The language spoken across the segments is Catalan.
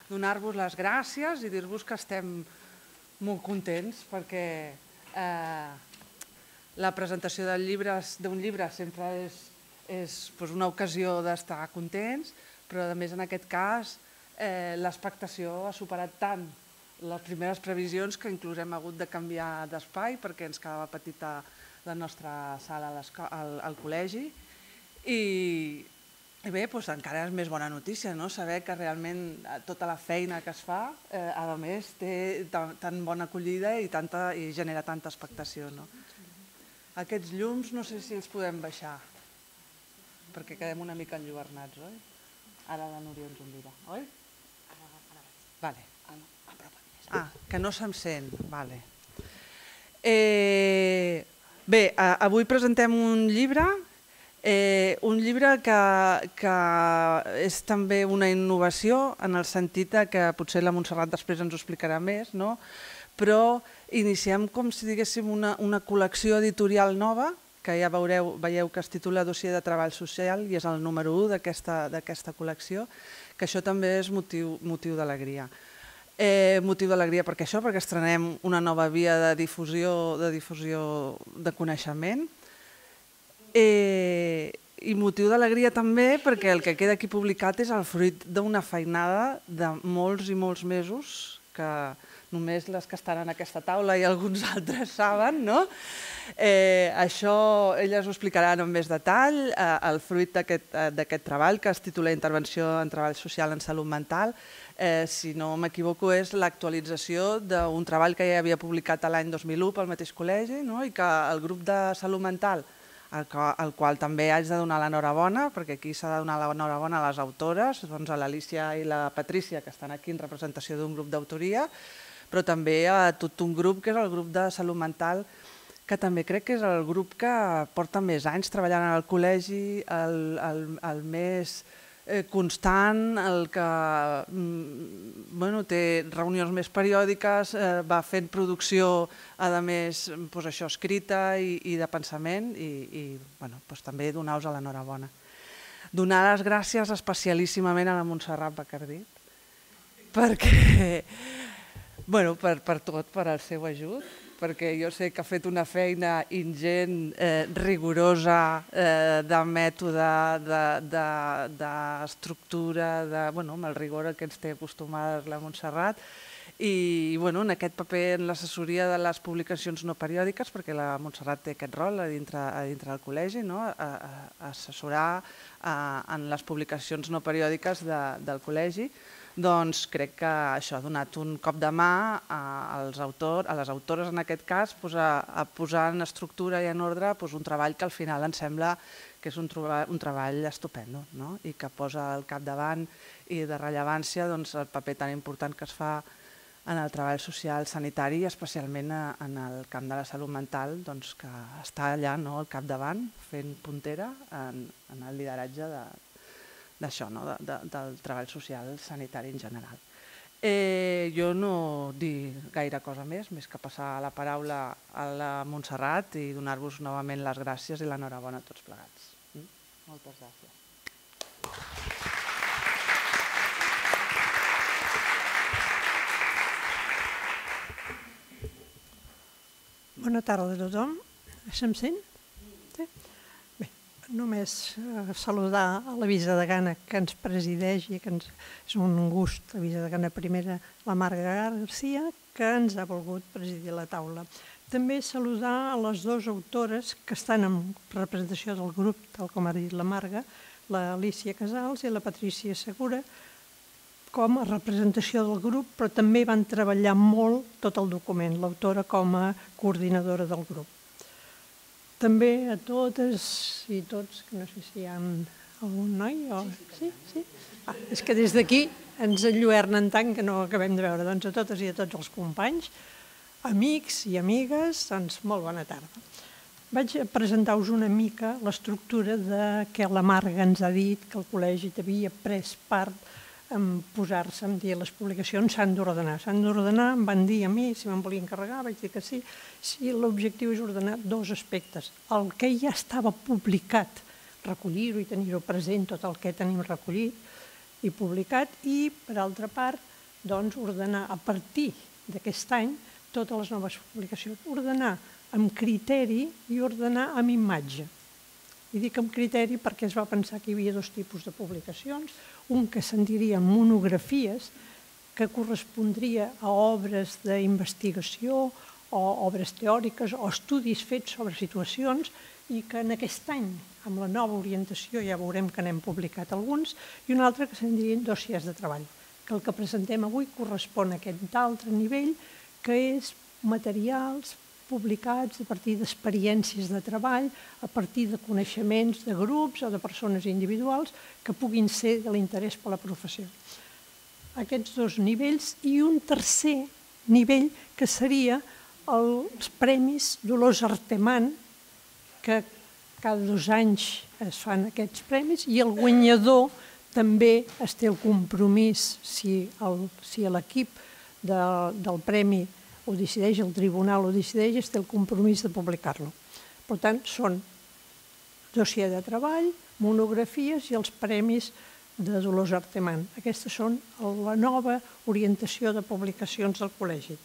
donar-vos les gràcies i dir-vos que estem molt contents perquè la presentació d'un llibre sempre és una ocasió d'estar contents, però a més en aquest cas l'expectació ha superat tant les primeres previsions que inclús hem hagut de canviar d'espai perquè ens quedava petita la nostra sala al col·legi i bé, encara és més bona notícia saber que realment tota la feina que es fa a més té tan bona acollida i genera tanta expectació. Aquests llums no sé si els podem baixar perquè quedem una mica enlluernats, oi? Ara la Núria ens ho dirà, oi? Vale. Que no se'm sent. Bé, avui presentem un llibre que és també una innovació en el sentit que potser la Montserrat després ens ho explicarà més, però iniciem com si diguéssim una col·lecció editorial nova que ja veieu que es titula Dossier de Treball Social i és el número 1 d'aquesta col·lecció, que això també és motiu d'alegria. Motiu d'alegria perquè estrenem una nova via de difusió de coneixement i motiu d'alegria també perquè el que queda aquí publicat és el fruit d'una feinada de molts i molts mesos que només les que estan en aquesta taula i alguns altres saben, no? Això elles ho explicaran amb més detall, el fruit d'aquest treball que es titula Intervenció en Treball Social en Salut Mental. Si no m'equivoco és l'actualització d'un treball que ja havia publicat l'any 2001 pel mateix col·legi i que el grup de Salut Mental, al qual també haig de donar l'enhorabona, perquè aquí s'ha de donar l'enhorabona a les autores, a l'Alícia i la Patrícia, que estan aquí en representació d'un grup d'autoria, però també a tot un grup que és el grup de Salut Mental, que també crec que és el grup que porta més anys treballant al col·legi, el més constant, el que té reunions més periòdiques, va fent producció, a més, escrita i de pensament i també donar-vos l'enhorabona. Donar les gràcies especialíssimament a la Montserrat Bacardí perquè per tot, per al seu ajut, perquè jo sé que ha fet una feina ingent, rigorosa, de mètode, d'estructura, amb el rigor que ens té acostumades la Montserrat, i en aquest paper en l'assessoria de les publicacions no periòdiques, perquè la Montserrat té aquest rol a dintre del col·legi, assessorar en les publicacions no periòdiques del col·legi, doncs crec que això ha donat un cop de mà a les autores, en aquest cas, a posar en estructura i en ordre un treball que al final em sembla que és un treball estupendo i que posa al capdavant i de rellevància el paper tan important que es fa en el treball social sanitari, especialment en el camp de la salut mental, que està allà al capdavant fent puntera en el lideratge d'això, del treball social sanitari en general. Jo no dic gaire cosa més que passar la paraula a la Montserrat i donar-vos novament les gràcies i l'enhorabona a tots plegats. Moltes gràcies. Bona tarda a tothom. Se'm sent? Només saludar a la vicedegana que ens presideix i que és un gust, la vicedegana primera, la Marga Garcia, que ens ha volgut presidir la taula. També saludar a les dues autores que estan en representació del grup, tal com ha dit la Marga, l'Alícia Casals i la Patrícia Segura, com a representació del grup, però també van treballar molt tot el document, l'autora com a coordinadora del grup. També a totes i tots, que no sé si hi ha algun noi o... Sí? És que des d'aquí ens enlluernen tant que no acabem de veure. Doncs a totes i a tots els companys, amics i amigues, doncs molt bona tarda. Vaig a presentar-vos una mica l'estructura que la Marga ens ha dit que el col·legi havia pres part en posar-se, em dir, les publicacions s'han d'ordenar. S'han d'ordenar, em van dir a mi, si me'n volia encarregar, vaig dir que sí. Sí, l'objectiu és ordenar dos aspectes. El que ja estava publicat, recollir-ho i tenir-ho present, tot el que tenim recollit i publicat, i, per altra part, doncs, ordenar a partir d'aquest any totes les noves publicacions, ordenar amb criteri i ordenar amb imatge. I dic amb criteri perquè es va pensar que hi havia dos tipus de publicacions, un que se'n diria monografies, que correspondria a obres d'investigació o obres teòriques o estudis fets sobre situacions i que en aquest any, amb la nova orientació, ja veurem que n'hem publicat alguns, i un altre que se'n dirien dossiers de treball, que el que presentem avui correspon a aquest altre nivell, que és materials publicats a partir d'experiències de treball, a partir de coneixements de grups o de persones individuals que puguin ser de l'interès per la professió. Aquests dos nivells i un tercer nivell que seria els Premis Dolors Artemán, que cada 2 anys es fan aquests premis, i el guanyador també es té el compromís, si l'equip del premi ho decideix, el tribunal ho decideix, es té el compromís de publicar-lo. Per tant, són dossier de treball, monografies i els premis de Dolors Artemán. Aquestes són la nova orientació de publicacions del col·legi.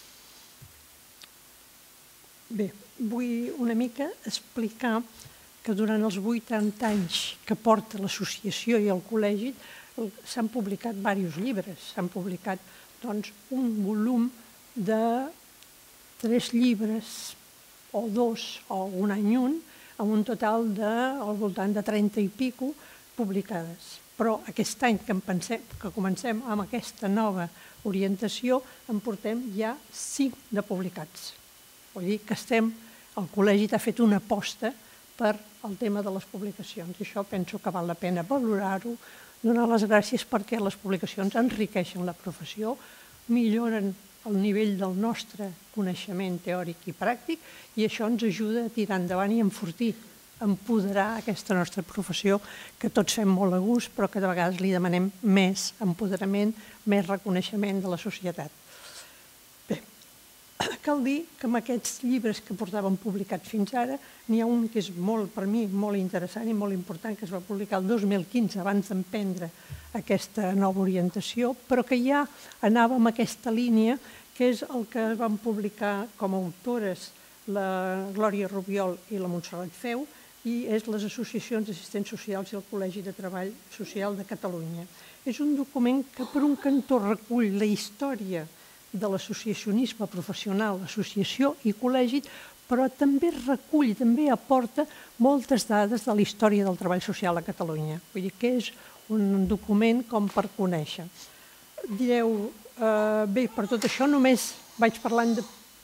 Bé, vull una mica explicar que durant els 80 anys que porta l'associació i el col·legi s'han publicat diversos llibres. S'han publicat un volum de 3 llibres, o 2, o un any un, amb un total al voltant de 30 i pico publicades. Però aquest any que comencem amb aquesta nova orientació, en portem ja 5 de publicats. Vull dir que el col·legi ha fet una aposta per al tema de les publicacions. I això penso que val la pena valorar-ho, donar les gràcies perquè les publicacions enriqueixen la professió, milloren el nivell del nostre coneixement teòric i pràctic i això ens ajuda a tirar endavant i a enfortir, a empoderar aquesta nostra professió que tots fem molt a gust però que de vegades li demanem més empoderament, més reconeixement de la societat. Bé, cal dir que amb aquests llibres que portàvem publicats fins ara n'hi ha un que és per mi molt interessant i molt important, que es va publicar el 2015 abans d'emprendre aquesta nova orientació, però que ja anava en aquesta línia, que és el que van publicar com a autores la Glòria Rubiol i la Montserrat Feu, i és les associacions d'assistents socials i el Col·legi de Treball Social de Catalunya. És un document que per un cantó recull la història de l'associacionisme professional, associació i col·legi, però també recull, també aporta moltes dades de la història del treball social a Catalunya. Vull dir que és un document com per conèixer. Direu, bé, per tot això només vaig parlant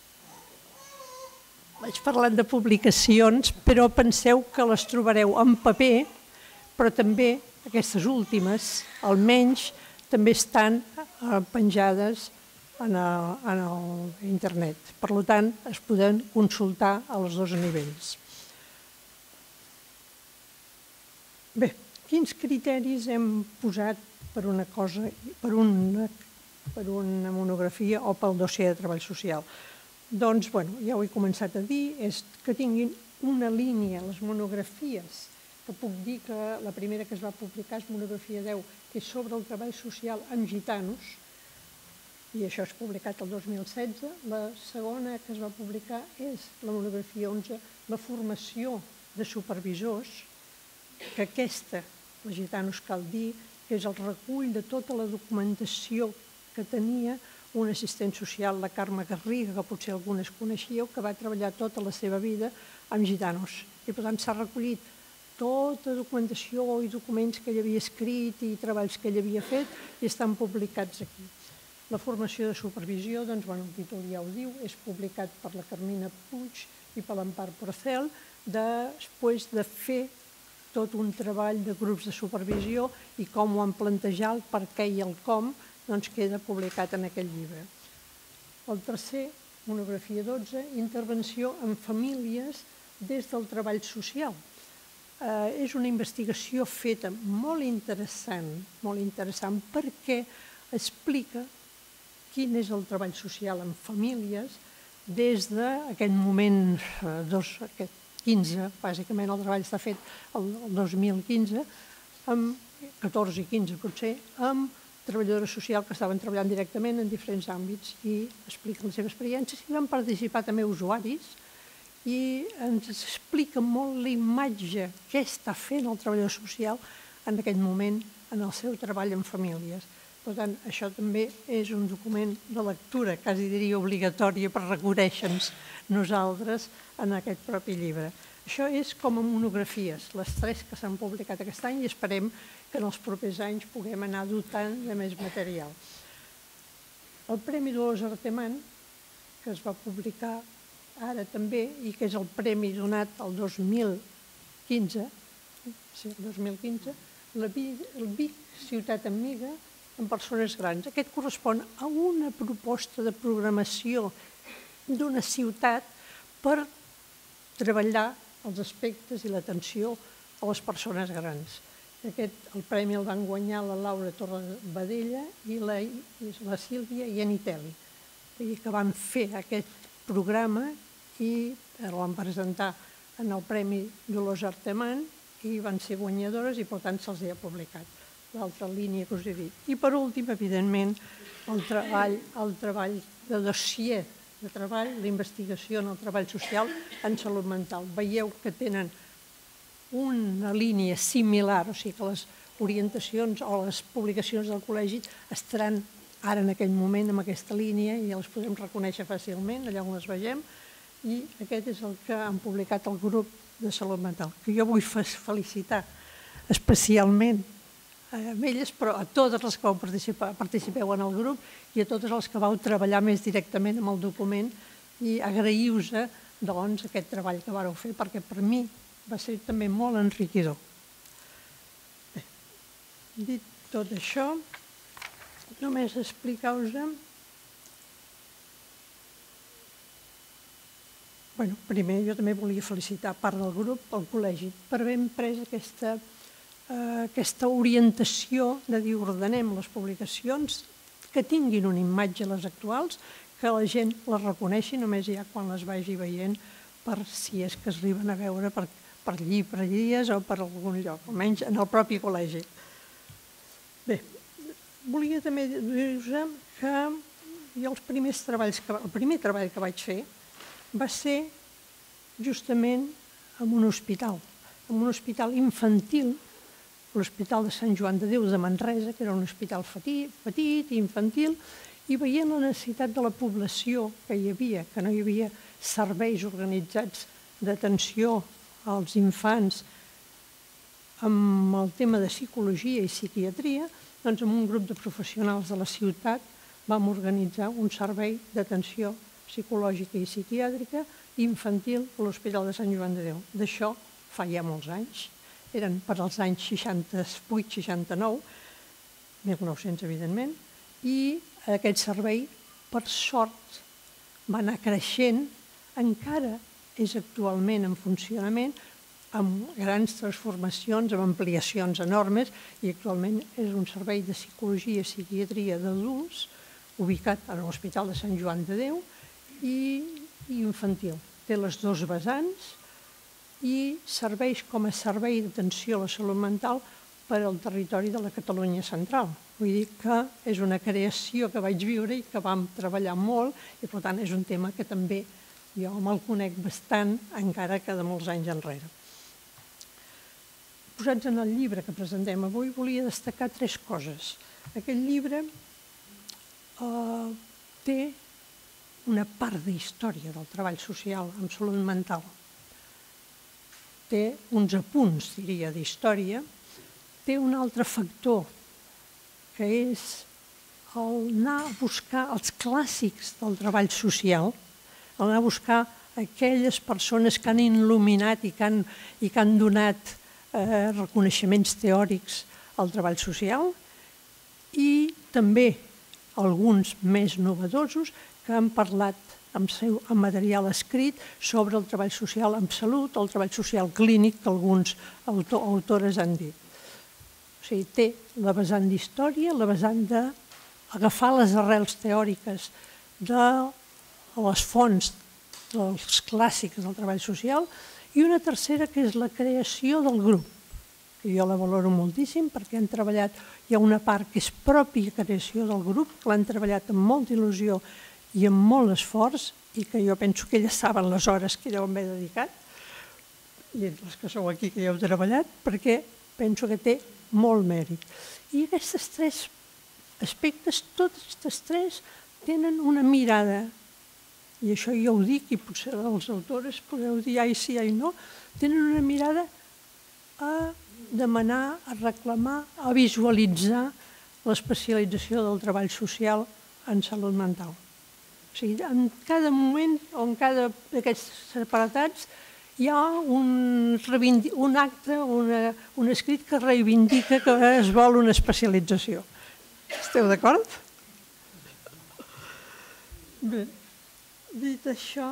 de publicacions, però penseu que les trobareu en paper, però també aquestes últimes, almenys, també estan penjades en internet. Per tant, es poden consultar als dos nivells. Bé, quins criteris hem posat per una cosa, per una monografia o pel dossier de treball social? Doncs, ja ho he començat a dir, és que tinguin una línia, les monografies, que puc dir que la primera que es va publicar és monografia 10, que és sobre el treball social amb gitanos, i això és publicat el 2016. La segona que es va publicar és la monografia 11, la formació de supervisors, que aquesta, els gitanos cal dir, que és el recull de tota la documentació que tenia un assistent social, la Carme Garriga, que potser algunes coneixíeu, que va treballar tota la seva vida amb gitanos. I per tant s'ha recollit tota documentació i documents que ell havia escrit i treballs que ell havia fet i estan publicats aquí. La formació de supervisió, doncs, el títol ja ho diu, és publicat per la Carmina Puig i per l'Empar Porcel, després de fer tot un treball de grups de supervisió i com ho han plantejat, el per què i el com, doncs queda publicat en aquest llibre. El tercer, monografia 12, intervenció en famílies des del treball social. És una investigació feta molt interessant perquè explica quin és el treball social en famílies des d'aquest moment, aquest 15, bàsicament el treball està fet el 2015, amb 14 i 15 potser, amb treballadores socials que estaven treballant directament en diferents àmbits i expliquen les seves experiències. I van participar també usuaris i ens explica molt la imatge que està fent el treballador social en aquest moment en el seu treball en famílies. Per tant, això també és un document de lectura, quasi diria obligatòria, per reconèixer-nos nosaltres en aquest propi llibre. Això és com a monografies, les 3 que s'han publicat aquest any, i esperem que en els propers anys puguem anar dotant de més material. El Premi Dolors Artemán, que es va publicar ara també, i que és el premi donat el 2015, el Vic Ciutat Amiga en persones grans. Aquest correspon a una proposta de programació d'una ciutat per treballar els aspectes i l'atenció a les persones grans. El premi el van guanyar la Laura Torrebadella i la Sílvia Iannitelli, que van fer aquest programa i el van presentar en el Premi Dolors Artemán i van ser guanyadores i, per tant, se'ls ha publicat. L'altra línia que us he dit. I, per últim, evidentment, el treball de dossier de treball, la investigació en el treball social en salut mental. Veieu que tenen una línia similar, o sigui que les orientacions o les publicacions del col·legi estaran ara en aquell moment amb aquesta línia i les podem reconèixer fàcilment, allà on les vegem, i aquest és el que han publicat el grup de salut mental, que jo vull felicitar especialment a elles, però a totes les que participeu en el grup i a totes les que vau treballar més directament amb el document i agraïu-vos doncs aquest treball que vareu fer, perquè per mi va ser també molt enriquidor. Bé, dit tot això, només explicar-vos... Primer, jo també volia felicitar part del grup, el col·legi, per haver pres aquesta orientació de dir ordenem les publicacions, que tinguin una imatge les actuals, que la gent les reconeixi només ja quan les vagi veient, per si és que es arriben a veure per llibreries o per algun lloc, almenys en el propi col·legi. Bé, volia també dir-vos que jo el primer treball que vaig fer va ser justament en un hospital infantil, l'Hospital de Sant Joan de Déu de Manresa, que era un hospital petit i infantil, i veient la necessitat de la població que hi havia, que no hi havia serveis organitzats d'atenció als infants amb el tema de psicologia i psiquiatria, doncs amb un grup de professionals de la ciutat vam organitzar un servei d'atenció psicològica i psiquiàtrica infantil a l'Hospital de Sant Joan de Déu. D'això fa ja molts anys, eren per als anys 68-69, 1900 evidentment, i aquest servei, per sort, va anar creixent, encara és actualment en funcionament, amb grans transformacions, amb ampliacions enormes, i actualment és un servei de psicologia i psiquiatria d'adults ubicat a l'Hospital de Sant Joan de Déu i infantil. Té les dues vessants i serveix com a servei d'atenció a la salut mental per al territori de la Catalunya central. Vull dir que és una creació que vaig viure i que vam treballar molt i, per tant, és un tema que també jo me'l conec bastant, encara que de molts anys enrere. Posats en el llibre que presentem avui, volia destacar 3 coses. Aquest llibre té una part d'història del treball social amb salut mental. Té uns apunts, diria, d'història. Té un altre factor, que és anar a buscar els clàssics del treball social, anar a buscar aquelles persones que han il·luminat i que han donat reconeixements teòrics al treball social i també alguns més novedosos que han parlat amb material escrit sobre el treball social en salut o el treball social clínic que alguns autores han dit. O sigui, té la vessant d'història, la vessant d'agafar les arrels teòriques de les fonts dels clàssics del treball social i una tercera que és la creació del grup. que jo la valoro moltíssim perquè han treballat, hi ha una part que és pròpia creació del grup, que l'han treballat amb molta il·lusió i amb molt esforç, i que jo penso que elles saben les hores que deu haver dedicat, i les que sou aquí que hi heu treballat, perquè penso que té molt mèrit. I aquests tres aspectes, tots aquests tres, tenen una mirada, i això jo ho dic, i potser els autores podeu dir ai sí, ai no, tenen una mirada a demanar, a reclamar, a visualitzar l'especialització del treball social en salut mental. O sigui, en cada moment o en cada d'aquests separatats hi ha un acte, un escrit que reivindica que es vol una especialització. Esteu d'acord? Bé, dit això,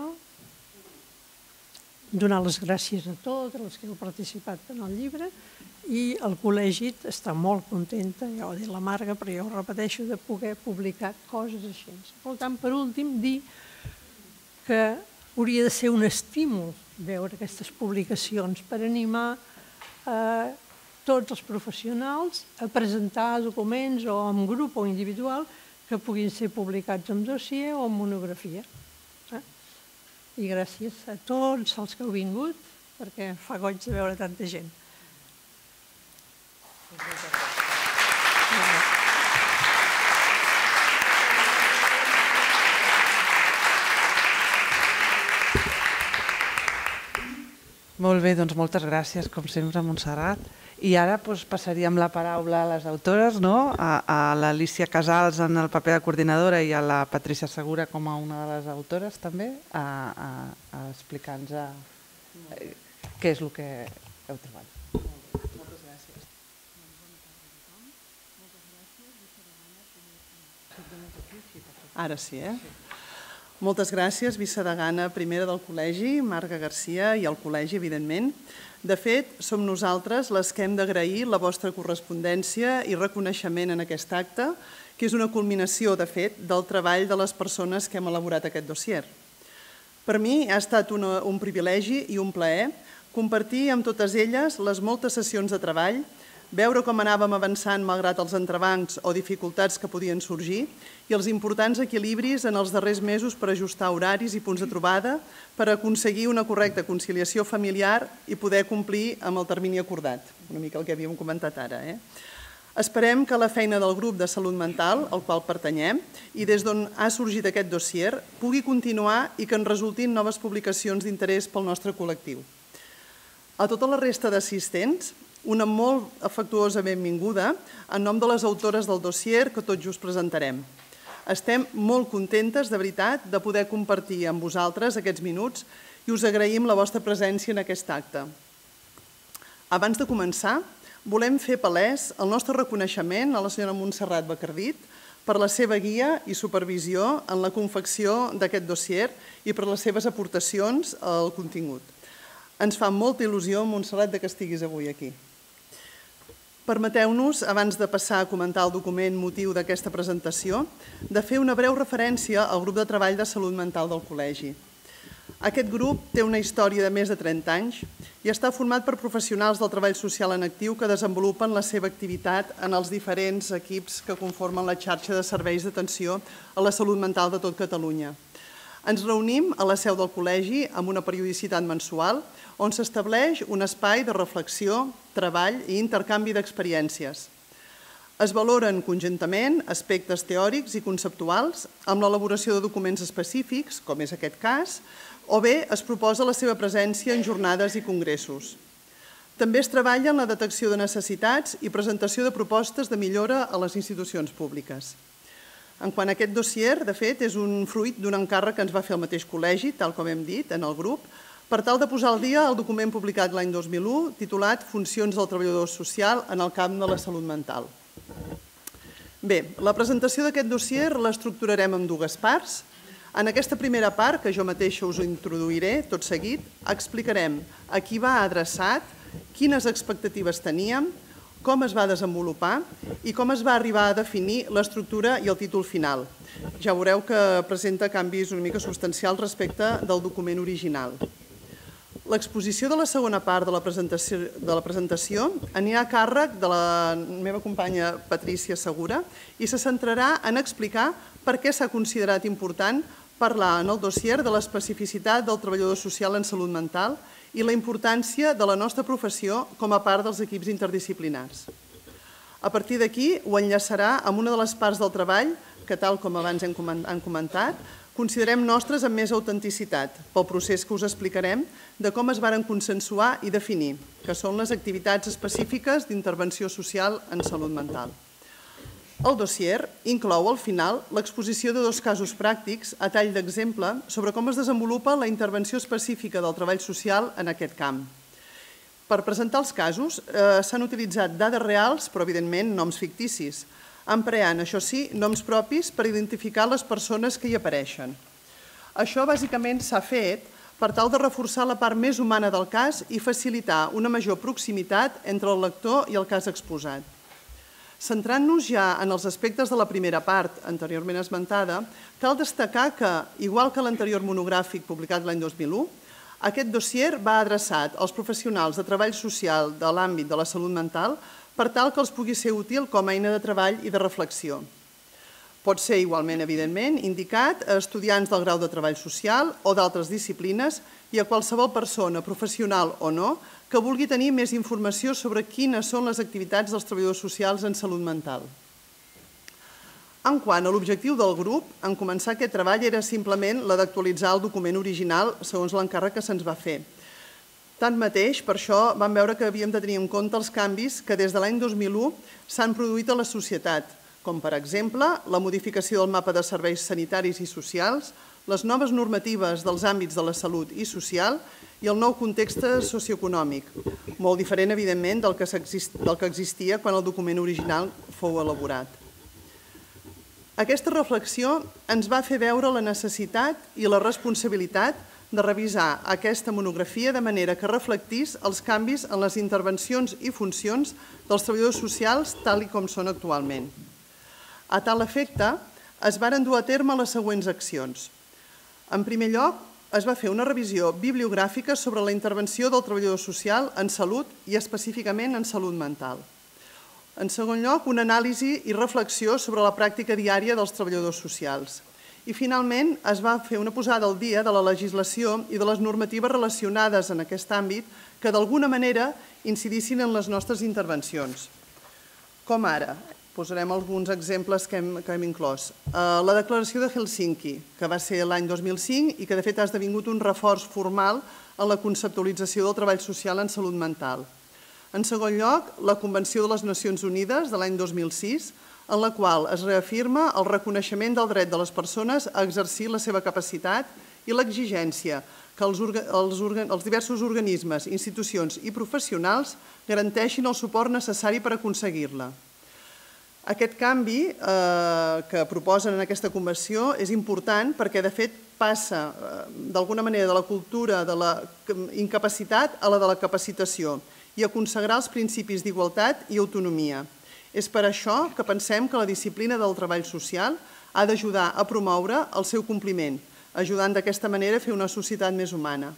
donar les gràcies a totes les que heu participat en el llibre i el col·legi està molt contenta, ja ho ha dit la Marga, però jo ho repeteixo, de poder publicar coses així. Per tant, per últim, dir que hauria de ser un estímul veure aquestes publicacions per animar tots els professionals a presentar documents o en grup o individual que puguin ser publicats en dossier o en monografia. I gràcies a tots els que heu vingut, perquè fa goig de veure tanta gent. Molt bé, doncs moltes gràcies, com sempre, Montserrat. I ara passaríem la paraula a les autores, a l'Alícia Casals en el paper de coordinadora i a la Patrícia Segura com a una de les autores també, a explicar-nos què és el que heu treballat. Moltes gràcies. Ara sí, Moltes gràcies, vicedegana primera del col·legi, Marga Garcia, i al col·legi, evidentment. De fet, som nosaltres les que hem d'agrair la vostra correspondència i reconeixement en aquest acte, que és una culminació, de fet, del treball de les persones que hem elaborat aquest dossier. Per mi ha estat un privilegi i un plaer compartir amb totes elles les moltes sessions de treball, veure com anàvem avançant malgrat els entrebancs o dificultats que podien sorgir i els importants equilibris en els darrers mesos per ajustar horaris i punts de trobada per aconseguir una correcta conciliació familiar i poder complir amb el termini acordat, una mica el que havíem comentat ara. Esperem que la feina del grup de salut mental, al qual pertanyem, i des d'on ha sorgit aquest dossier, pugui continuar i que en resultin noves publicacions d'interès pel nostre col·lectiu. A tota la resta d'assistents, una molt afectuosa benvinguda en nom de les autores del dossier que tot just presentarem. Estem molt contentes, de veritat, de poder compartir amb vosaltres aquests minuts i us agraïm la vostra presència en aquest acte. Abans de començar, volem fer palès el nostre reconeixement a la senyora Montserrat Bacardit per la seva guia i supervisió en la confecció d'aquest dossier i per les seves aportacions al contingut. Ens fa molta il·lusió, Montserrat, que estiguis avui aquí. Permeteu-nos, abans de passar a comentar el document motiu d'aquesta presentació, de fer una breu referència al grup de treball de salut mental del col·legi. Aquest grup té una història de més de 30 anys i està format per professionals del treball social en actiu que desenvolupen la seva activitat en els diferents equips que conformen la xarxa de serveis d'atenció a la salut mental de tot Catalunya. Ens reunim a la seu del col·legi amb una periodicitat mensual on s'estableix un espai de reflexió, treball i intercanvi d'experiències. Es valoren conjuntament aspectes teòrics i conceptuals amb l'elaboració de documents específics, com és aquest cas, o bé es proposa la seva presència en jornades i congressos. També es treballa en la detecció de necessitats i presentació de propostes de millora a les institucions públiques. En quant a aquest dossier, de fet, és un fruit d'un encàrrec que ens va fer el mateix col·legi, tal com hem dit, en el grup, per tal de posar al dia el document publicat l'any 2001, titulat Funcions del treballador social en el camp de la salut mental. Bé, la presentació d'aquest dossier l'estructurarem en dues parts. En aquesta primera part, que jo mateixa us introduiré tot seguit, explicarem a qui va adreçat, quines expectatives teníem, com es va desenvolupar i com es va arribar a definir l'estructura i el títol final. Ja veureu que presenta canvis una mica substancials respecte del document original. L'exposició de la segona part de la presentació anirà a càrrec de la meva companya Patrícia Segura i se centrarà en explicar per què s'ha considerat important parlar en el dossier de l'especificitat del treballador social en salut mental i la importància de la nostra professió com a part dels equips interdisciplinars. A partir d'aquí ho enllaçarà amb una de les parts del treball que, tal com abans han comentat, considerem nostres amb més autenticitat pel procés que us explicarem de com es varen consensuar i definir, que són les activitats específiques d'intervenció social en salut mental. El dossier inclou al final l'exposició de 2 casos pràctics a tall d'exemple sobre com es desenvolupa la intervenció específica del treball social en aquest camp. Per presentar els casos s'han utilitzat dades reals, però evidentment noms ficticis, empreant, això sí, noms propis per identificar les persones que hi apareixen. Això bàsicament s'ha fet per tal de reforçar la part més humana del cas i facilitar una major proximitat entre el lector i el cas exposat. Centrant-nos ja en els aspectes de la primera part, anteriorment esmentada, cal destacar que, igual que l'anterior monogràfic publicat l'any 2001, aquest dossier va adreçat als professionals de treball social de l'àmbit de la salut mental per tal que els pugui ser útil com a eina de treball i de reflexió. Pot ser igualment, evidentment, indicat a estudiants del grau de treball social o d'altres disciplines i a qualsevol persona, professional o no, que vulgui tenir més informació sobre quines són les activitats dels treballadors socials en salut mental. En quant a l'objectiu del grup, en començar aquest treball era simplement la d'actualitzar el document original segons l'encàrrec que se'ns va fer. Tanmateix, per això vam veure que havíem de tenir en compte els canvis que des de l'any 2001 s'han produït a la societat, com per exemple la modificació del mapa de serveis sanitaris i socials, les noves normatives dels àmbits de la salut i social i el nou context socioeconòmic, molt diferent, evidentment, del que existia quan el document original fou elaborat. Aquesta reflexió ens va fer veure la necessitat i la responsabilitat de revisar aquesta monografia de manera que reflectís els canvis en les intervencions i funcions dels treballadors socials tal com són actualment. A tal efecte, es varen dur a terme les següents accions. En primer lloc, es va fer una revisió bibliogràfica sobre la intervenció del treballador social en salut i específicament en salut mental. En segon lloc, una anàlisi i reflexió sobre la pràctica diària dels treballadors socials. I finalment es va fer una posada al dia de la legislació i de les normatives relacionades en aquest àmbit que d'alguna manera incidissin en les nostres intervencions. Com ara, posarem alguns exemples que hem inclòs. La declaració de Helsinki, que va ser l'any 2005 i que de fet ha esdevingut un reforç formal en la conceptualització del treball social en salut mental. En segon lloc, la Convenció de les Nacions Unides de l'any 2006, en la qual es reafirma el reconeixement del dret de les persones a exercir la seva capacitat i l'exigència que els diversos organismes, institucions i professionals garanteixin el suport necessari per aconseguir-la. Aquest canvi que proposen en aquesta convenció és important perquè, de fet, passa d'alguna manera de la cultura de la incapacitat a la de la capacitació i a consagrar els principis d'igualtat i autonomia. És per això que pensem que la disciplina del treball social ha d'ajudar a promoure el seu compliment, ajudant d'aquesta manera a fer una societat més humana.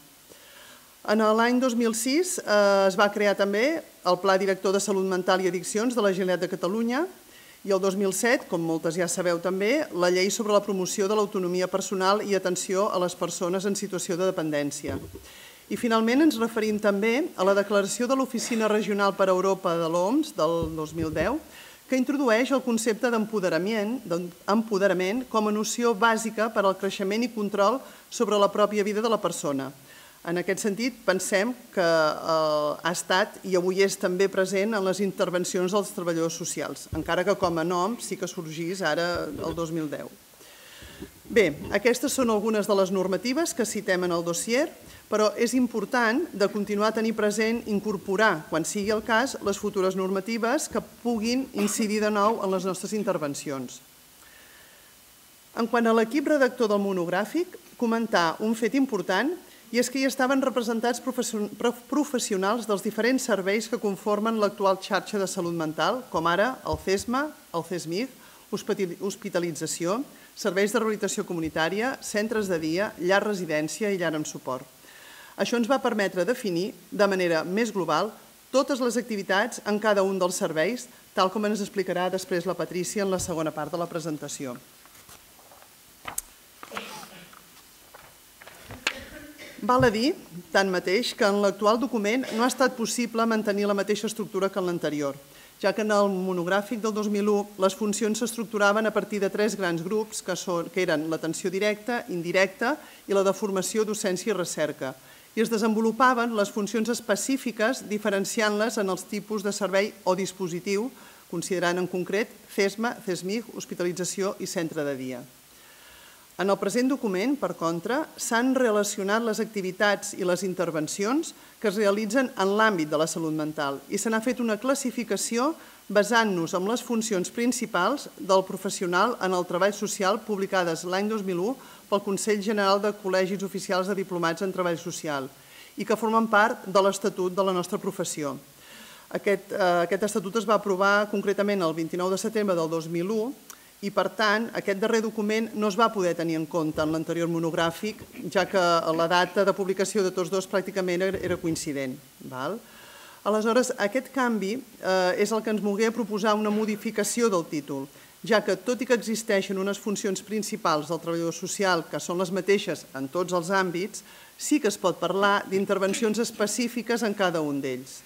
En l'any 2006 es va crear també el Pla Director de Salut Mental i Addiccions de la Generalitat de Catalunya i el 2007, com moltes ja sabeu també, la Llei sobre la promoció de l'autonomia personal i atenció a les persones en situació de dependència. I finalment ens referim també a la declaració de l'Oficina Regional per a Europa de l'OMS del 2010, que introdueix el concepte d'empoderament com a noció bàsica per al creixement i control sobre la pròpia vida de la persona. En aquest sentit, pensem que ha estat i avui és també present en les intervencions dels treballadors socials, encara que com a nom sí que sorgís ara el 2010. Bé, aquestes són algunes de les normatives que citem en el dossier, però és important de continuar a tenir present, incorporar, quan sigui el cas, les futures normatives que puguin incidir de nou en les nostres intervencions. En quant a l'equip redactor del monogràfic, comentar un fet important i és que hi estaven representats professionals dels diferents serveis que conformen l'actual xarxa de salut mental, com ara el CESMA, el CESMIG, hospitalització, serveis de rehabilitació comunitària, centres de dia, llar residència i llar amb suport. Això ens va permetre definir de manera més global totes les activitats en cada un dels serveis, tal com ens explicarà després la Patrícia en la segona part de la presentació. Val a dir, tanmateix, que en l'actual document no ha estat possible mantenir la mateixa estructura que en l'anterior, ja que en el monogràfic del 2001 les funcions s'estructuraven a partir de 3 grans grups, que eren l'atenció directa, indirecta i la de formació, docència i recerca, i es desenvolupaven les funcions específiques diferenciant-les en els tipus de servei o dispositiu, considerant en concret CESMA, CESMIG, hospitalització i centre de dia. En el present document, per contra, s'han relacionat les activitats i les intervencions que es realitzen en l'àmbit de la salut mental i se n'ha fet una classificació basant-nos en les funcions principals del professional en el treball social publicades l'any 2001 pel Consell General de Col·legis Oficials de Diplomats en Treball Social i que formen part de l'Estatut de la nostra professió. Aquest estatut es va aprovar concretament el 29 de setembre del 2001 i, per tant, aquest darrer document no es va poder tenir en compte en l'anterior monogràfic, ja que la data de publicació de tots dos pràcticament era coincident. Aleshores, aquest canvi és el que ens volgué proposar una modificació del títol, ja que, tot i que existeixen unes funcions principals del treballador social, que són les mateixes en tots els àmbits, sí que es pot parlar d'intervencions específiques en cada un d'ells.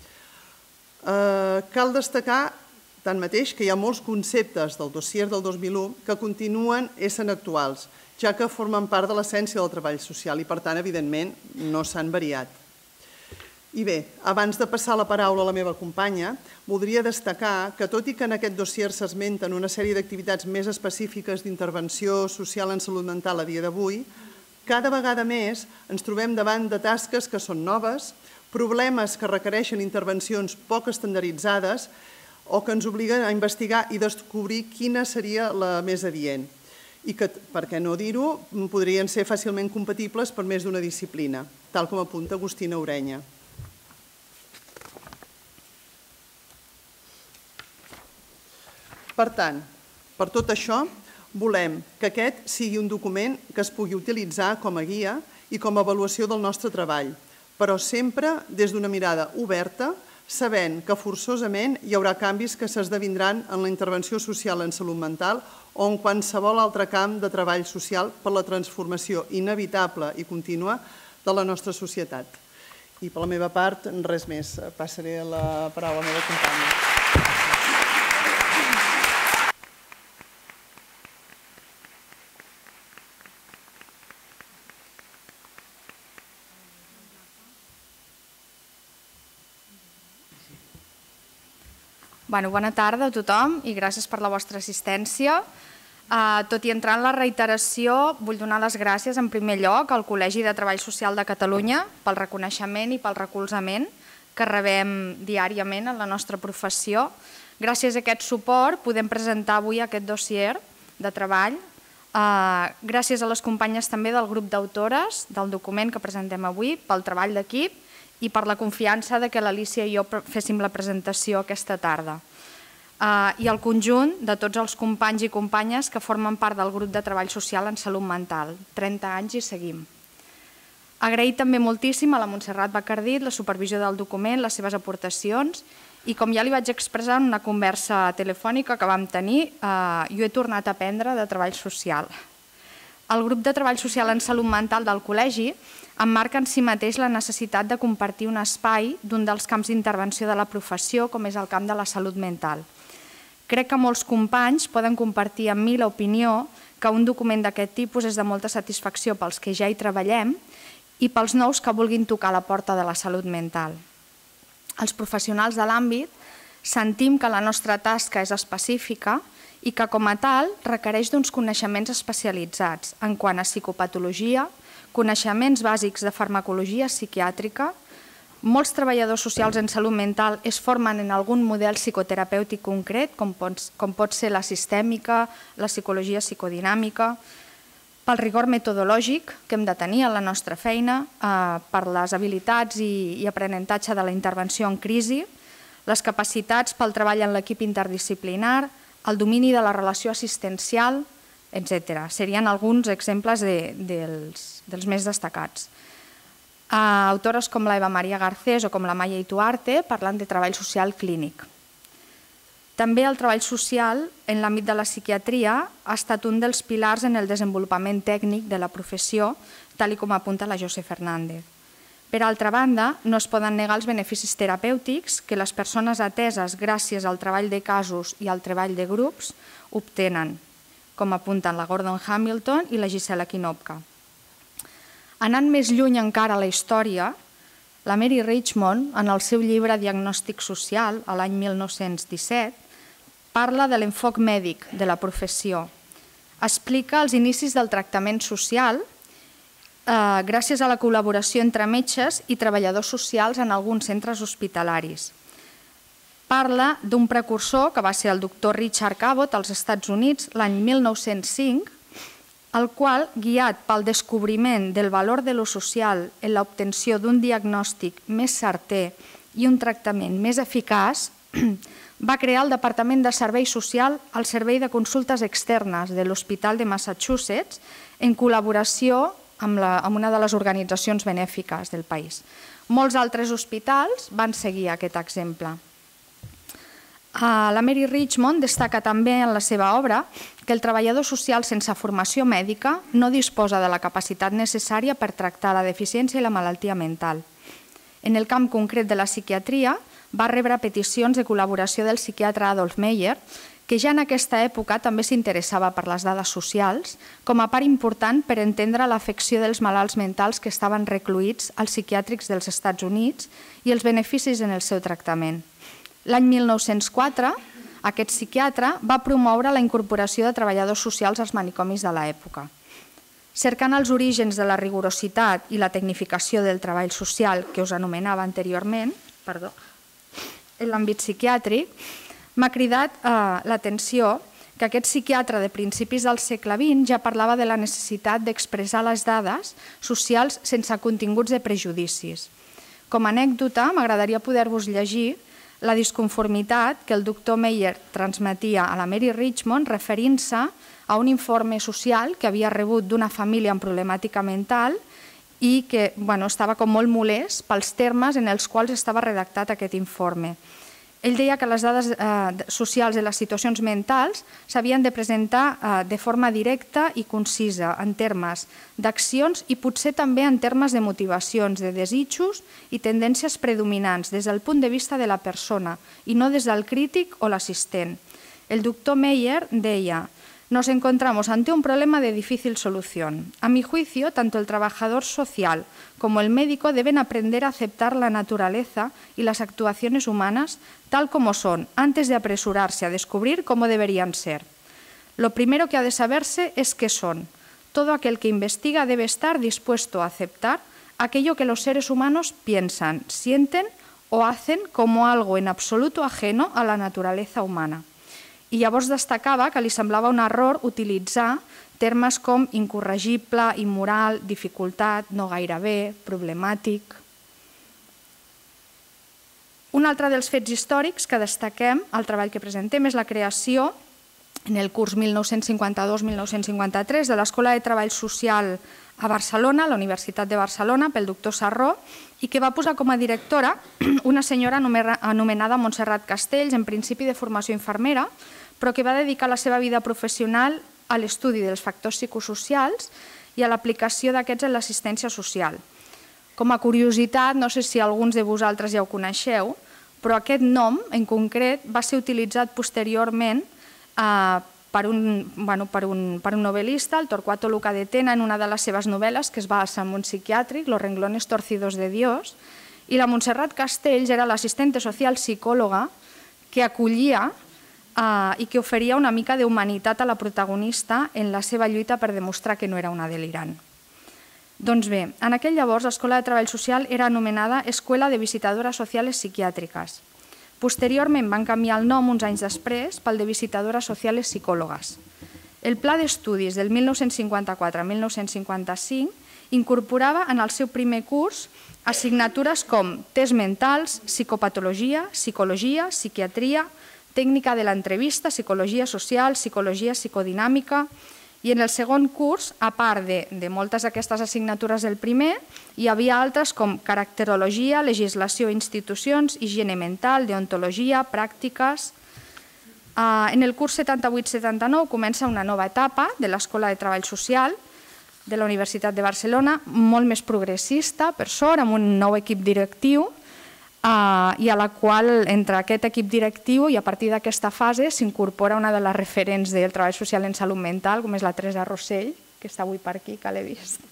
Cal destacar tanmateix que hi ha molts conceptes del dossier del 2001 que continuen essent actuals, ja que formen part de l'essència del treball social i, per tant, evidentment, no s'han variat. I bé, abans de passar la paraula a la meva companya, voldria destacar que, tot i que en aquest dossier s'esmenten una sèrie d'activitats més específiques d'intervenció social en salut mental a dia d'avui, cada vegada més ens trobem davant de tasques que són noves, problemes que requereixen intervencions poc estandarditzades o que ens obliguen a investigar i descobrir quina seria la més adient i que, per què no dir-ho, podrien ser fàcilment compatibles per més d'una disciplina, tal com apunta Agustina Orenya. Per tant, per tot això, volem que aquest sigui un document que es pugui utilitzar com a guia i com a avaluació del nostre treball, però sempre des d'una mirada oberta, sabent que forçosament hi haurà canvis que s'esdevindran en la intervenció social en salut mental o en qualsevol altre camp de treball social per la transformació inevitable i contínua de la nostra societat. I per la meva part, res més. Passaré la paraula a la meva companya. Bona tarda a tothom i gràcies per la vostra assistència. Tot i entrar en la reiteració, vull donar les gràcies en primer lloc al Col·legi de Treball Social de Catalunya pel reconeixement i pel recolzament que rebem diàriament en la nostra professió. Gràcies a aquest suport podem presentar avui aquest dossier de treball. Gràcies a les companyes també del grup d'autores del document que presentem avui pel treball d'equip i per la confiança que l'Alícia i jo féssim la presentació aquesta tarda. I al conjunt de tots els companys i companyes que formen part del grup de treball social en salut mental. 30 anys i seguim. Agrair també moltíssim a la Montserrat Bacardit la supervisió del document, les seves aportacions i, com ja li vaig expressar en una conversa telefònica que vam tenir, jo he tornat a aprendre de treball social. El grup de treball social en salut mental del col·legi emmarca en si mateix la necessitat de compartir un espai d'un dels camps d'intervenció de la professió, com és el camp de la salut mental. Crec que molts companys poden compartir amb mi l'opinió que un document d'aquest tipus és de molta satisfacció pels que ja hi treballem i pels nous que vulguin tocar la porta de la salut mental. Els professionals de l'àmbit sentim que la nostra tasca és específica i que, com a tal, requereix d'uns coneixements especialitzats en quant a psicopatologia, coneixements bàsics de farmacologia psiquiàtrica. Molts treballadors socials en salut mental es formen en algun model psicoterapèutic concret, com pot ser la sistèmica, la psicologia psicodinàmica, pel rigor metodològic que hem de tenir a la nostra feina, per les habilitats i aprenentatge de la intervenció en crisi, les capacitats pel treball en l'equip interdisciplinar, el domini de la relació assistencial, etc. Serien alguns exemples dels més destacats. Autores com la Eva Maria Garcés o com la Maya Ituarte parlen de treball social clínic. També el treball social en l'àmbit de la psiquiatria ha estat un dels pilars en el desenvolupament tècnic de la professió, tal com apunta la José Fernández. Per altra banda, no es poden negar els beneficis terapèutics que les persones ateses gràcies al treball de casos i al treball de grups obtenen, com apunten la Gordon Hamilton i la Gisela Kinopka. Anant més lluny encara a la història, la Mary Richmond, en el seu llibre Diagnòstic social, a l'any 1917, parla de l'enfoc mèdic de la professió. Explica els inicis del tractament social gràcies a la col·laboració entre metges i treballadors socials en alguns centres hospitalaris. Parla d'un precursor que va ser el doctor Richard Cabot als Estats Units l'any 1905, el qual, guiat pel descobriment del valor de lo social en l'obtenció d'un diagnòstic més certer i un tractament més eficaç, va crear el Departament de Servei Social al Servei de Consultes Externes de l'Hospital de Massachusetts en col·laboració amb una de les organitzacions benèfiques del país. Molts altres hospitals van seguir aquest exemple. La Mary Richmond destaca també en la seva obra que el treballador social sense formació mèdica no disposa de la capacitat necessària per tractar la deficiència i la malaltia mental. En el camp concret de la psiquiatria, va rebre peticions de col·laboració del psiquiatre Adolf Meyer, que ja en aquesta època també s'interessava per les dades socials, com a part important per entendre l'afecció dels malalts mentals que estaven recluïts als psiquiàtrics dels Estats Units i els beneficis en el seu tractament. L'any 1904, aquest psiquiatre va promoure la incorporació de treballadors socials als manicomis de l'època. Cercant els orígens de la rigorositat i la tecnificació del treball social que us anomenava anteriorment, en l'àmbit psiquiàtric, m'ha cridat l'atenció que aquest psiquiatre de principis del segle XX ja parlava de la necessitat d'expressar les dades socials sense continguts de prejudicis. Com a anècdota, m'agradaria poder-vos llegir la disconformitat que el doctor Meyer transmetia a la Mary Richmond referint-se a un informe social que havia rebut d'una família amb problemàtica mental i que estava com molt molest pels termes en els quals estava redactat aquest informe. Ell deia que les dades socials de les situacions mentals s'havien de presentar de forma directa i concisa en termes d'accions i potser també en termes de motivacions, de desitjos i tendències predominants des del punt de vista de la persona i no des del crític o l'assistent. El doctor Meyer deia: nos encontramos ante un problema de difícil solución. A mi juicio, tanto el trabajador social como el médico deben aprender a aceptar la naturaleza y las actuaciones humanas tal como son, antes de apresurarse a descubrir cómo deberían ser. Lo primero que ha de saberse es qué son. Todo aquel que investiga debe estar dispuesto a aceptar aquello que los seres humanos piensan, sienten o hacen como algo en absoluto ajeno a la naturaleza humana. I llavors destacava que li semblava un error utilitzar termes com incorregible, immoral, dificultat, no gaire bé, problemàtic. Un altre dels fets històrics que destaquem al treball que presentem és la creació, en el curs 1952-1953, de l'Escola de Treball Social a Barcelona, a la Universitat de Barcelona, pel doctor Sarró, i que va posar com a directora una senyora anomenada Montserrat Castells, en principi de formació infermera, però que va dedicar la seva vida professional a l'estudi dels factors psicosocials i a l'aplicació d'aquests en l'assistència social. Com a curiositat, no sé si alguns de vosaltres ja ho coneixeu, però aquest nom en concret va ser utilitzat posteriorment per un novel·lista, el Torquato Luca de Tena, en una de les seves novel·les que es basa en un psiquiàtric, Los renglones torcidos de Dios, i la Montserrat Castells era l'assistente social psicòloga que acollia i que oferia una mica d'humanitat a la protagonista en la seva lluita per demostrar que no era una delirant. Doncs bé, en aquell llavors l'Escola de Treball Social era anomenada Escuela de Visitadoras Sociales Psiquiàtriques. Posteriorment van canviar el nom uns anys després pel de Visitadoras Sociales Psicòlogues. El pla d'estudis del 1954 a 1955 incorporava en el seu primer curs assignatures com tests mentals, psicopatologia, psicologia, psiquiatria, tècnica de l'entrevista, psicologia social, psicologia psicodinàmica I en el segon curs, a part de moltes d'aquestes assignatures del primer, hi havia altres com caracterologia, legislació i institucions, higiene mental, deontologia, pràctiques. En el curs 78-79 comença una nova etapa de l'Escola de Treball Social de la Universitat de Barcelona, molt més progressista, per sort, amb un nou equip directiu, i a la qual, entre aquest equip directiu i a partir d'aquesta fase, s'incorpora una de les referents del treball social en salut mental, com és la Teresa Rossell, que està avui per aquí, que l'he vist.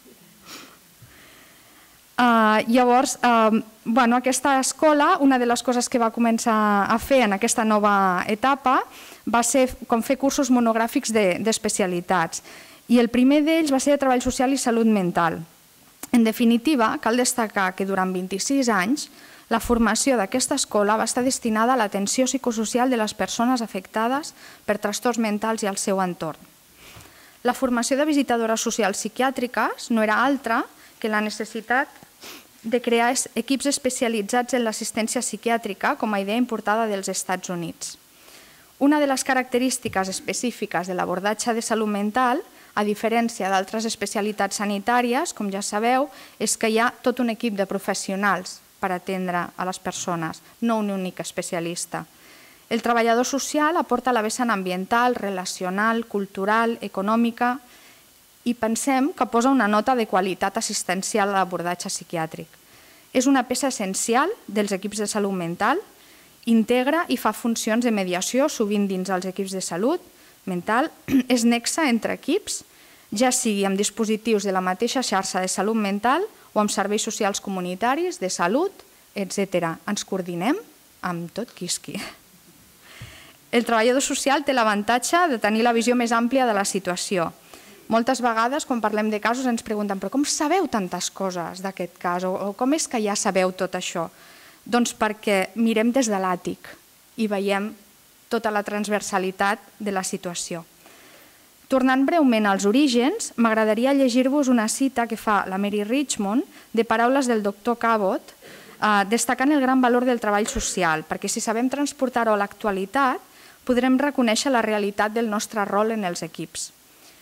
Llavors, aquesta escola, una de les coses que va començar a fer en aquesta nova etapa va ser com fer cursos monogràfics d'especialitats. I el primer d'ells va ser de treball social i salut mental. En definitiva, cal destacar que durant 26 anys la formació d'aquesta escola va estar destinada a l'atenció psicosocial de les persones afectades per trastorns mentals i al seu entorn. La formació de visitadores socials psiquiàtriques no era altra que la necessitat de crear equips especialitzats en l'assistència psiquiàtrica com a idea importada dels Estats Units. Una de les característiques específiques de l'abordatge de salut mental, a diferència d'altres especialitats sanitàries, com ja sabeu, és que hi ha tot un equip de professionals per atendre a les persones, no un únic especialista. El treballador social aporta la vessant ambiental, relacional, cultural, econòmica i pensem que posa una nota de qualitat assistencial a l'abordatge psiquiàtric. És una peça essencial dels equips de salut mental, integra i fa funcions de mediació sovint dins els equips de salut mental, és nexe entre equips, ja sigui amb dispositius de la mateixa xarxa de salut mental o amb serveis socials comunitaris, de salut, etc. Ens coordinem amb tot quisqui. El treballador social té l'avantatge de tenir la visió més àmplia de la situació. Moltes vegades, quan parlem de casos, ens pregunten però com sabeu tantes coses d'aquest cas o com és que ja sabeu tot això? Doncs perquè mirem des de l'àtic i veiem tota la transversalitat de la situació. Tornant breument als orígens, m'agradaria llegir-vos una cita que fa la Mary Richmond de paraules del doctor Cabot, destacant el gran valor del treball social, perquè si sabem transportar-ho a l'actualitat, podrem reconèixer la realitat del nostre rol en els equips.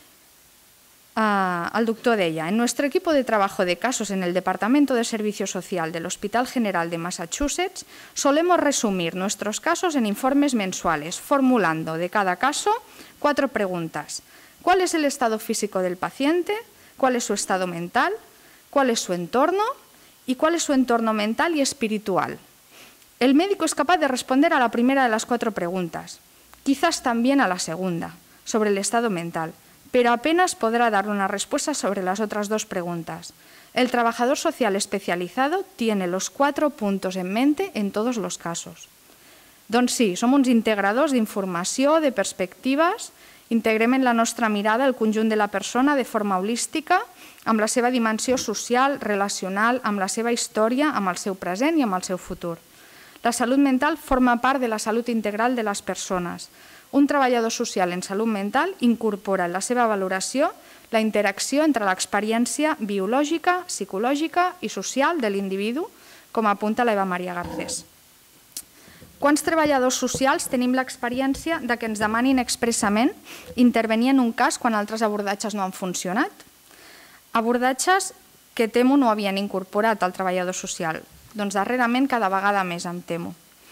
El doctor deia, en nuestro equipo de trabajo de casos en el Departamento de Servicio Social del Hospital General de Massachusetts, solemos resumir nuestros casos en informes mensuales, formulando de cada caso 4 preguntas. ¿Cuál es el estado físico del paciente? ¿Cuál es su estado mental? ¿Cuál es su entorno? ¿Y cuál es su entorno mental y espiritual? El médico es capaz de responder a la primera de las 4 preguntas, quizás también a la segunda, sobre el estado mental, pero apenas podrá dar una respuesta sobre las otras 2 preguntas. El trabajador social especializado tiene los 4 puntos en mente en todos los casos. Doncs sí, som uns integradors d'informació, de perspectives, integrem en la nostra mirada el conjunt de la persona de forma holística, amb la seva dimensió social, relacional, amb la seva història, amb el seu present i amb el seu futur. La salut mental forma part de la salut integral de les persones. Un treballador social en salut mental incorpora en la seva valoració la interacció entre l'experiència biològica, psicològica i social de l'individu, com apunta l'Eva Maria Garcés. Quants treballadors socials tenim l'experiència que ens demanin expressament intervenir en un cas quan altres abordatges no han funcionat? Abordatges que temo no havien incorporat al treballador social. Doncs darrerament cada vegada més em temo.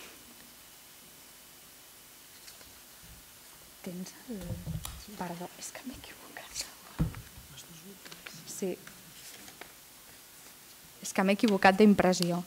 Perdó, és que m'he equivocat. Sí. És que m'he equivocat d'impressió.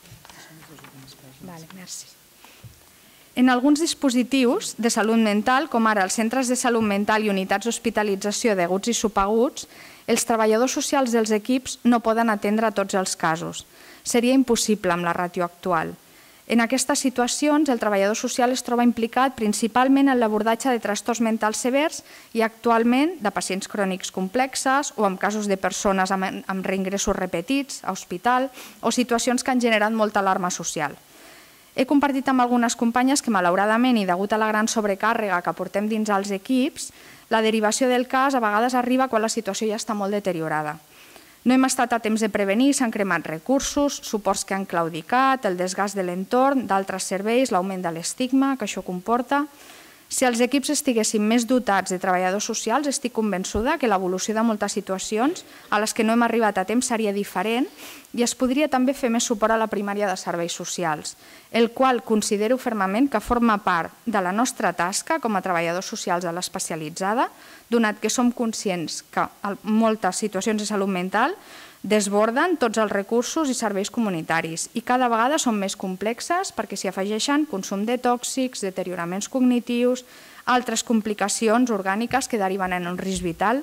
Vale, merci. En alguns dispositius de salut mental, com ara els centres de salut mental i unitats d'hospitalització d'aguts i subaguts, els treballadors socials dels equips no poden atendre tots els casos. Seria impossible amb la ràtio actual. En aquestes situacions, el treballador social es troba implicat principalment en l'abordatge de trastorns mentals severs i actualment de pacients crònics complexes o amb casos de persones amb reingressos repetits a hospital o situacions que han generat molta alarma social. He compartit amb algunes companyes que, malauradament, i degut a la gran sobrecàrrega que portem dins els equips, la derivació del cas a vegades arriba quan la situació ja està molt deteriorada. No hem estat a temps de prevenir, s'han cremat recursos, suports que han claudicat, el desgast de l'entorn, d'altres serveis, l'augment de l'estigma que això comporta. Si els equips estiguessin més dotats de treballadors socials, estic convençuda que l'evolució de moltes situacions a les que no hem arribat a temps seria diferent i es podria també fer més suport a la primària de serveis socials, el qual considero fermament que forma part de la nostra tasca com a treballadors socials de l'especialitzada, donat que som conscients que moltes situacions de salut mental desborden tots els recursos i serveis comunitaris i cada vegada són més complexes perquè s'hi afegeixen consum de tòxics, deterioraments cognitius, altres complicacions orgàniques que deriven en un risc vital.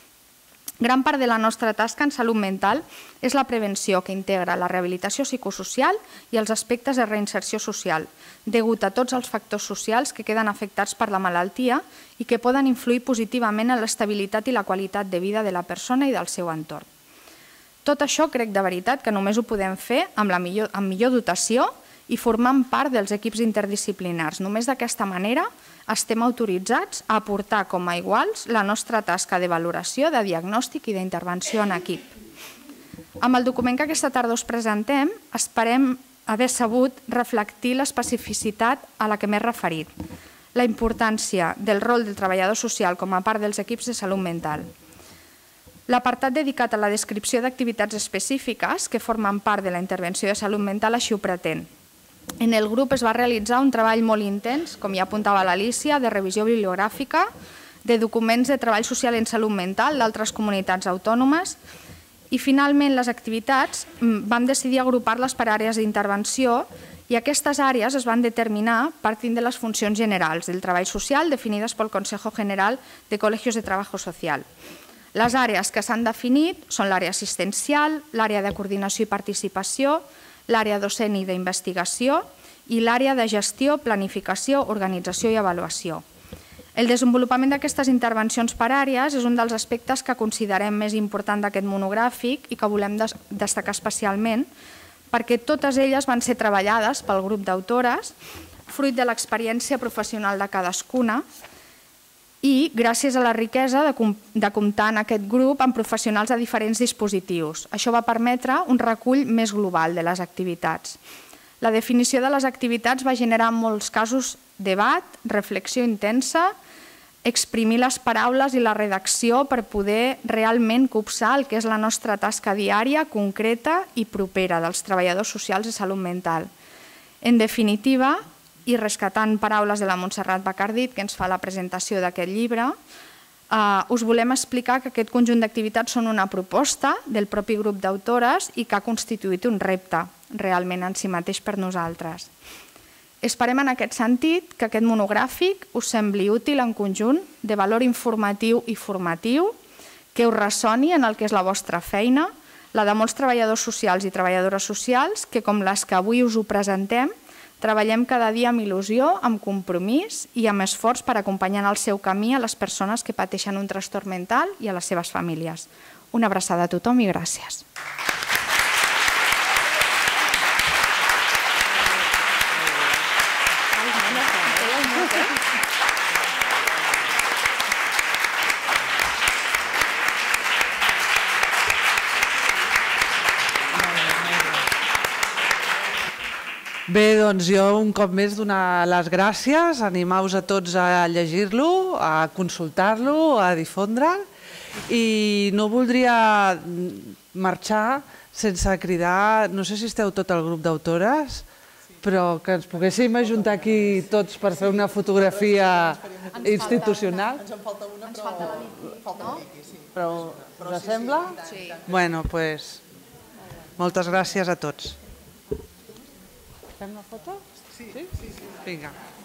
Gran part de la nostra tasca en salut mental és la prevenció que integra la rehabilitació psicosocial i els aspectes de reinserció social, degut a tots els factors socials que queden afectats per la malaltia i que poden influir positivament en l'estabilitat i la qualitat de vida de la persona i del seu entorn. Tot això crec de veritat que només ho podem fer amb millor dotació i formant part dels equips interdisciplinars. Només d'aquesta manera estem autoritzats a aportar com a iguals la nostra tasca de valoració, de diagnòstic i d'intervenció en equip. Amb el document que aquesta tarda us presentem, esperem haver sabut reflectir l'especificitat a la que m'he referit, la importància del rol del treballador social com a part dels equips de salut mental. L'apartat dedicat a la descripció d'activitats específiques que formen part de la intervenció de salut mental així ho pretén. En el grup es va realitzar un treball molt intens, com ja apuntava l'Alícia, de revisió bibliogràfica, de documents de treball social en salut mental d'altres comunitats autònomes i finalment les activitats vam decidir agrupar-les per àrees d'intervenció i aquestes àrees es van determinar partint de les funcions generals del treball social definides pel Consejo General de Colegios de Trabajo Social. Les àrees que s'han definit són l'àrea assistencial, l'àrea de coordinació i participació, l'àrea docent i d'investigació i l'àrea de gestió, planificació, organització i avaluació. El desenvolupament d'aquestes intervencions per àrees és un dels aspectes que considerem més important d'aquest monogràfic i que volem destacar especialment perquè totes elles van ser treballades pel grup d'autores, fruit de l'experiència professional de cadascuna, i gràcies a la riquesa de comptar en aquest grup amb professionals de diferents dispositius. Això va permetre un recull més global de les activitats. La definició de les activitats va generar en molts casos debat, reflexió intensa, exprimir les paraules i la redacció per poder realment copsar el que és la nostra tasca diària, concreta i propera dels treballadors socials de salut mental. En definitiva, i rescatant paraules de la Montserrat Bacardit, que ens fa la presentació d'aquest llibre, us volem explicar que aquest conjunt d'activitats són una proposta del propi grup d'autores i que ha constituït un repte realment en si mateix per nosaltres. Esperem en aquest sentit que aquest monogràfic us sembli útil en conjunt, de valor informatiu i formatiu, que us ressoni en el que és la vostra feina, la de molts treballadors socials i treballadores socials, que com les que avui us ho presentem, treballem cada dia amb il·lusió, amb compromís i amb esforç per acompanyar en el seu camí a les persones que pateixen un trastorn mental i a les seves famílies. Una abraçada a tothom i gràcies. Bé, doncs jo un cop més donar les gràcies, animar-vos a tots a llegir-lo, a consultar-lo, a difondre'l i no voldria marxar sense cridar, no sé si esteu tot el grup d'autores, però que ens poguéssim ajuntar aquí tots per fer una fotografia institucional. Ens en falta una, però falta un piqui, sí. Però us sembla? Sí. Bueno, doncs moltes gràcies a tots. Fem la foto? Sí. Vinga.